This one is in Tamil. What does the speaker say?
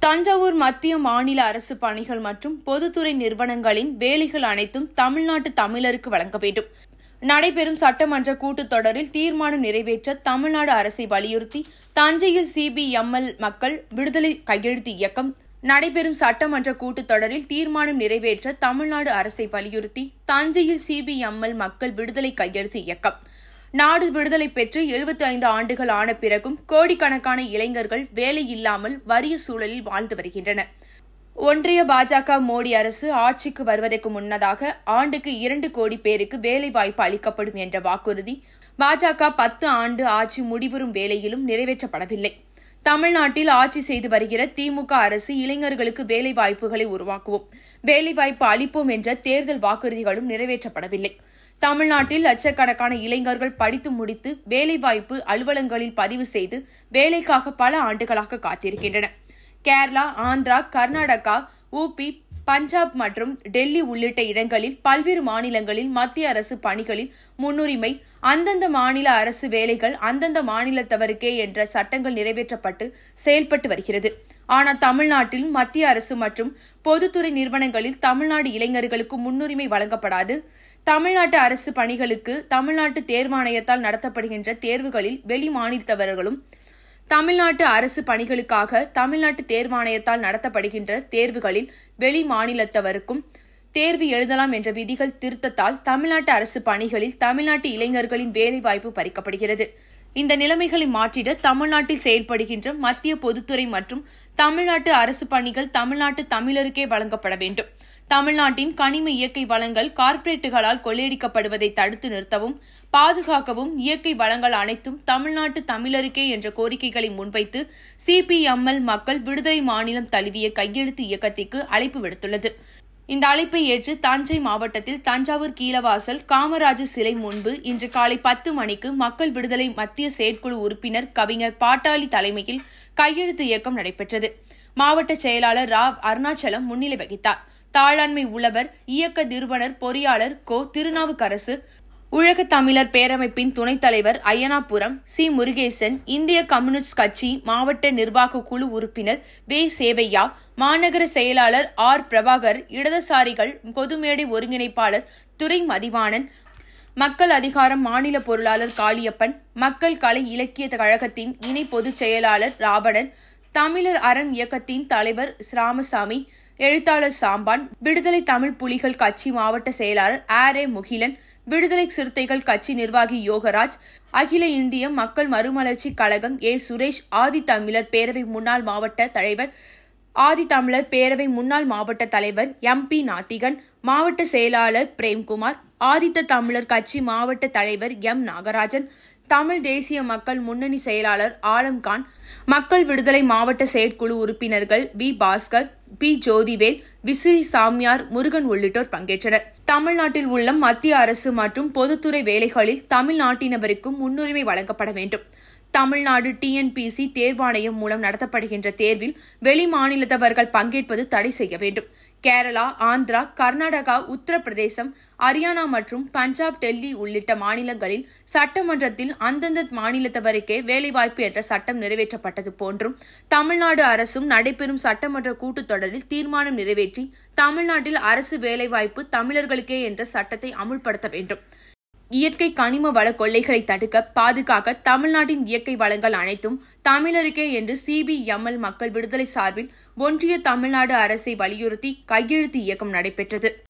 தஞ்சாவூர் மத்திய மாநில அரசு பணிகள் மற்றும் பொதுத்துறை நிறுவனங்களின் வேலைகள் அனைத்தும் தமிழ்நாட்டு தமிழருக்கு வழங்க வேண்டும். நடைபெறும் சட்டமன்ற கூட்டத்தொடரில் தீர்மானம் நிறைவேற்ற தமிழ்நாடு அரசை வலியுறுத்தி தஞ்சையில் CPML மக்கள் விடுதலை கையெழுத்து இயக்கம் நடைபெறும் சட்டமன்ற கூட்டத்தொடரில் தீர்மானம் நிறைவேற்ற தமிழ்நாடு அரசை வலியுறுத்தி தஞ்சையில் CPML மக்கள் விடுதலை கையெழுத்து இயக்கம். நாடு விடுதலை பெற்று 75 ஆண்டுகள் ஆன பிறகும் கோடிக்கணக்கான இளைஞர்கள் வேலை இல்லாமல் வறிய சூழலில் வாழ்ந்து வருகின்றனர். ஒன்றிய பாஜக மோடி அரசு ஆட்சிக்கு வருவதற்கு முன்னதாக ஆண்டுக்கு 2 கோடி பேருக்கு வேலைவாய்ப்பு அளிக்கப்படும் என்ற வாக்குறுதி பாஜக 10 ஆண்டு ஆட்சி முடிவுறும் வேளையிலும் நிறைவேற்றப்படவில்லை. தமிழ்நாட்டில் ஆட்சி செய்து வருகிற திமுக அரசு இளைஞர்களுக்கு வேலைவாய்ப்புகளை உருவாக்குவோம், வேலைவாய்ப்பு அளிப்போம் என்ற தேர்தல் வாக்குறுதிகளும் நிறைவேற்றப்படவில்லை. தமிழ்நாட்டில் லட்சக்கணக்கான இளைஞர்கள் படித்து முடித்து வேலைவாய்ப்பு அலுவலகங்களில் பதிவு செய்து வேலைக்காக பல ஆண்டுகளாக காத்திருக்கின்றனர். கேரளா, ஆந்திரா, கர்நாடகா, UP, பஞ்சாப் மற்றும் டெல்லி உள்ளிட்ட இடங்களில் பல்வேறு மாநிலங்களில் மத்திய அரசு பணிகளில் முன்னுரிமை, அந்தந்த மாநில அரசு வேலைகள் அந்தந்த மாநிலத்தவருக்கே என்ற சட்டங்கள் நிறைவேற்றப்பட்டு செயல்பட்டு வருகிறது. ஆனால் தமிழ்நாட்டில் மத்திய அரசு மற்றும் பொதுத்துறை நிறுவனங்களில் தமிழ்நாடு இளைஞர்களுக்கு முன்னுரிமை வழங்கப்படாது. தமிழ்நாட்டு அரசு பணிகளுக்கு தமிழ்நாட்டு தேர்வாணையத்தால் நடத்தப்படுகின்ற தேர்வுகளில் வெளி மாநிலத்தவர்களும், தமிழ்நாட்டு அரசு பணிகளுக்காக தமிழ்நாட்டு தேர்வாணையத்தால் நடத்தப்படுகின்ற தேர்வுகளில் வெளி மாநிலத்தவருக்கும் தேர்வு எழுதலாம் என்ற விதிகள் திருத்தத்தால் தமிழ்நாட்டு அரசு பணிகளில் தமிழ்நாட்டு இளைஞர்களின் வேலைவாய்ப்பு பறிக்கப்படுகிறது. இந்த நிலைமைகளை மாற்றிட தமிழ்நாட்டில் செயல்படுகின்ற மத்திய பொதுத்துறை மற்றும் தமிழ்நாட்டு அரசு பணிகள் தமிழ்நாட்டு தமிழருக்கே வழங்கப்பட வேண்டும். தமிழ்நாட்டின் கனிம இயற்கை வளங்கள் கார்ப்பரேட்டுகளால் கொள்ளையடிக்கப்படுவதை தடுத்து நிறுத்தவும், பாதுகாக்கவும் இயற்கை வளங்கள் அனைத்தும் தமிழ்நாட்டு தமிழருக்கே என்ற கோரிக்கைகளை முன்வைத்து CPML மக்கள் விடுதலை மாநிலம் தழுவிய கையெழுத்து இயக்கத்திற்கு அழைப்பு விடுத்துள்ளது. இந்த அழைப்பை ஏற்று தஞ்சை மாவட்டத்தில் தஞ்சாவூர் கீழவாசல் காமராஜர் சிலை முன்பு இன்று காலை 10 மணிக்கு மக்கள் விடுதலை மத்திய செயற்குழு உறுப்பினர் கவிஞர் பாட்டாளி தலைமையில் கையெழுத்து இயக்கம் நடைபெற்றது. மாவட்ட செயலாளர் அருணாச்சலம் முன்னிலை வகித்தார். தாளாண்மை உழவர் இயக்க நிறுவனர் பொறியாளர் திருநாவுக்கரசு, உலக தமிழர் பேரமைப்பின் துணைத் தலைவர் அய்யனாபுரம் முருகேசன், இந்திய கம்யூனிஸ்ட் கட்சி மாவட்ட நிர்வாக குழு உறுப்பினர் சேவையா, மாநகர செயலாளர் பிரபாகர், இடதுசாரிகள் பொதுமேடை ஒருங்கிணைப்பாளர் துரை மதிவாணன், மக்கள் அதிகாரம் மாநில பொருளாளர் காளியப்பன், மக்கள் கலை இலக்கிய கழகத்தின் இணை பொதுச் செயலாளர் ராவணன், தமிழர் அரண் இயக்கத்தின் தலைவர் ராமசாமி, எழுத்தாளர் சாம்பான், விடுதலை தமிழ் புலிகள் கட்சி மாவட்ட செயலாளர் முகிலன், விடுதலை சிறுத்தைகள் கட்சி நிர்வாகி யோகராஜ், அகில இந்திய மக்கள் மறுமலர்ச்சி கழகம் சுரேஷ், ஆதித்தமிழர் பேரவை முன்னாள் மாவட்ட தலைவர் MP நாத்திகன், மாவட்ட செயலாளர் பிரேம்குமார், ஆதித்த தமிழர் கட்சி மாவட்ட தலைவர் நாகராஜன், தமிழ் தேசிய மக்கள் முன்னணி செயலாளர் ஆலம்கான், மக்கள் விடுதலை மாவட்ட செயற்குழு உறுப்பினர்கள் பாஸ்கர், ஜோதிவேல், விசிறி சாமியார், முருகன் உள்ளிட்டோர் பங்கேற்றனர். தமிழ்நாட்டில் உள்ள மத்திய அரசு மற்றும் பொதுத்துறை வேலைகளில் தமிழ்நாட்டினருக்கு முன்னுரிமை வழங்கப்பட வேண்டும். தமிழ்நாடு TNPC தேர்வாணையம் மூலம் நடத்தப்படுகின்ற தேர்வில் வெளி மாநிலத்தவர்கள் பங்கேற்பது தடை செய்ய வேண்டும். கேரளா, ஆந்திரா, கர்நாடகா, உத்தரப்பிரதேசம், ஹரியானா மற்றும் பஞ்சாப், டெல்லி உள்ளிட்ட மாநிலங்களில் சட்டமன்றத்தில் அந்தந்த மாநிலத்தவருக்கே வேலைவாய்ப்பு என்ற சட்டம் நிறைவேற்றப்பட்டது போன்றும் தமிழ்நாடு அரசும் நடைபெறும் சட்டமன்ற கூட்டத்தொடரில் தீர்மானம் நிறைவேற்றி தமிழ்நாட்டில் அரசு வேலைவாய்ப்பு தமிழர்களுக்கே என்ற சட்டத்தை அமுல்படுத்த வேண்டும். இயற்கை கனிம வள கொள்ளைகளை தடுக்க பாதுகாக்க தமிழ்நாட்டின் இயற்கை வளங்கள் அனைத்தும் தமிழருக்கே என்று CPML மக்கள் விடுதலை சார்பில் ஒன்றிய தமிழ்நாடு அரசை வலியுறுத்தி கையெழுத்து இயக்கம் நடைபெற்றது.